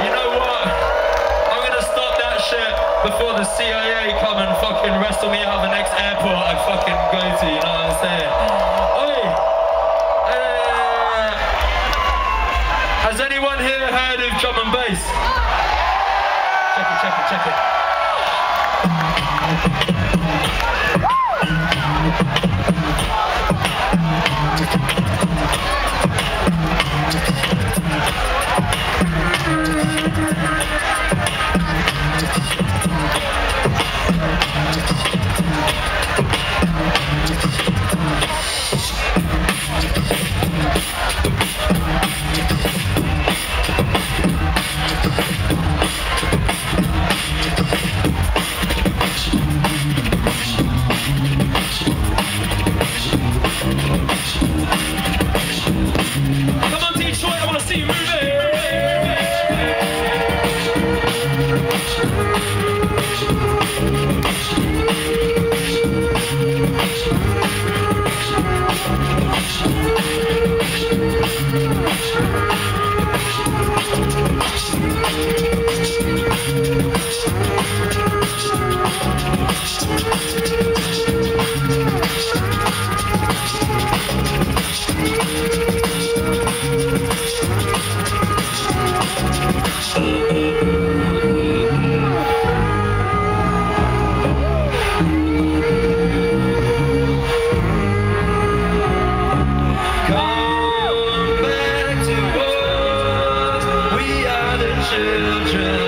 you know what? I'm gonna stop that shit before the CIA come and fucking wrestle me out of the next airport I fucking go to, you know what I'm saying? Oi! Has anyone here heard of drum and bass? Check it, check it, check it. Children